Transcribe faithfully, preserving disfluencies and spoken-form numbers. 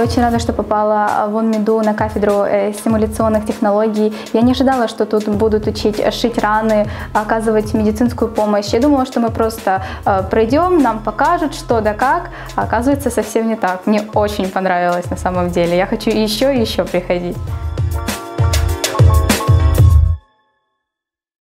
Я очень рада, что попала в УНМЕДУ на кафедру симуляционных технологий. Я не ожидала, что тут будут учить шить раны, оказывать медицинскую помощь. Я думала, что мы просто пройдем, нам покажут, что да как, а оказывается совсем не так. Мне очень понравилось на самом деле. Я хочу еще и еще приходить.